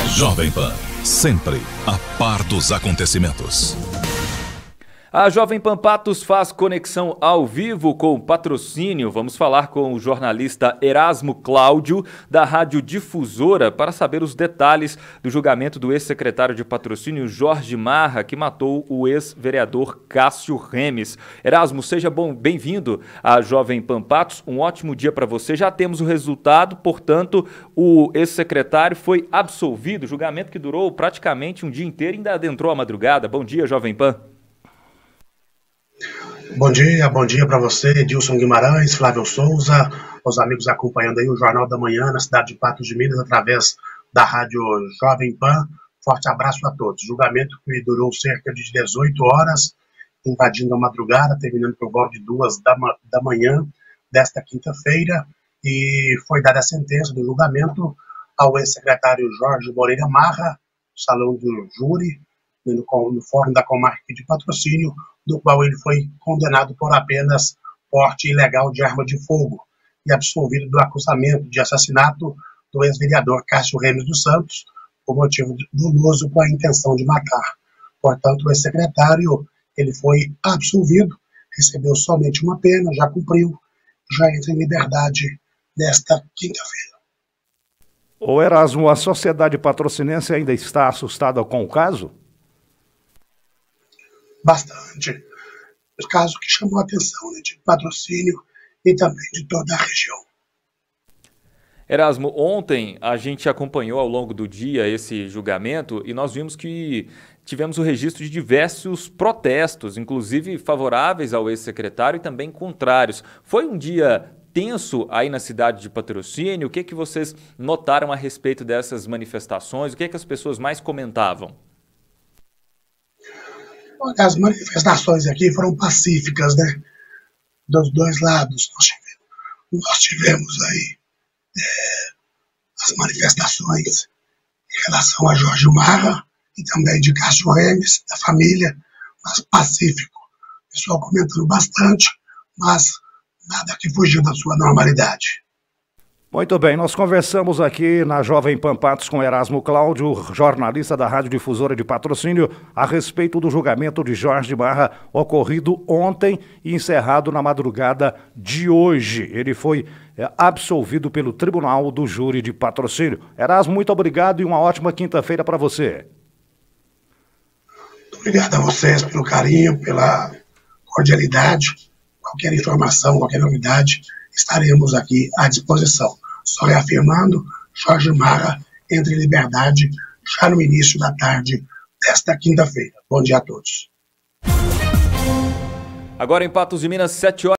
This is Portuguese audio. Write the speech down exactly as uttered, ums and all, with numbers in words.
Jovem Pan, sempre a par dos acontecimentos. A Jovem Pan Patos faz conexão ao vivo com o patrocínio. Vamos falar com o jornalista Erasmo Cláudio, da Rádio Difusora, para saber os detalhes do julgamento do ex-secretário de patrocínio Jorge Marra, que matou o ex-vereador Cássio Remes. Erasmo, seja bom, bem-vindo à Jovem Pan Patos. Um ótimo dia para você. Já temos o resultado, portanto, o ex-secretário foi absolvido. Julgamento que durou praticamente um dia inteiro e ainda adentrou a madrugada. Bom dia, Jovem Pan. Bom dia, bom dia para você, Edilson Guimarães, Flávio Souza, os amigos acompanhando aí o Jornal da Manhã na cidade de Patos de Minas através da rádio Jovem Pan. Forte abraço a todos. Julgamento que durou cerca de dezoito horas, invadindo a madrugada, terminando por volta de duas da, da manhã desta quinta-feira, e foi dada a sentença do julgamento ao ex-secretário Jorge Moreira Marra, no salão do júri, no, no Fórum da Comarca de Patrocínio, do qual ele foi condenado por apenas porte ilegal de arma de fogo e absolvido do acusamento de assassinato do ex-vereador Cássio Remes dos Santos, por motivo doloso com a intenção de matar. Portanto, o ex-secretário ele foi absolvido, recebeu somente uma pena, já cumpriu, já entra em liberdade nesta quinta-feira. Ô Erasmo, a sociedade patrocinense ainda está assustada com o caso? Bastante. O caso que chamou a atenção, né, de patrocínio e também de toda a região. Erasmo, ontem a gente acompanhou ao longo do dia esse julgamento e nós vimos que tivemos o registro de diversos protestos, inclusive favoráveis ao ex-secretário e também contrários. Foi um dia tenso aí na cidade de Patrocínio? O que, que vocês notaram a respeito dessas manifestações? O que, que as pessoas mais comentavam? As manifestações aqui foram pacíficas, né? Dos dois lados. Nós tivemos, nós tivemos aí é, as manifestações em relação a Jorge Marra e também de Cássio Remes, da família, mas pacífico. O pessoal comentando bastante, mas nada que fugiu da sua normalidade. Muito bem, nós conversamos aqui na Jovem Pan Patos com Erasmo Cláudio, jornalista da Rádio Difusora de Patrocínio, a respeito do julgamento de Jorge Marra ocorrido ontem e encerrado na madrugada de hoje. Ele foi é, absolvido pelo Tribunal do Júri de Patrocínio. Erasmo, muito obrigado e uma ótima quinta-feira para você. Muito obrigado a vocês pelo carinho, pela cordialidade. Qualquer informação, qualquer novidade, estaremos aqui à disposição. Só reafirmando, Jorge Marra entra em liberdade já no início da tarde desta quinta-feira. Bom dia a todos. Agora em Patos de Minas, sete horas.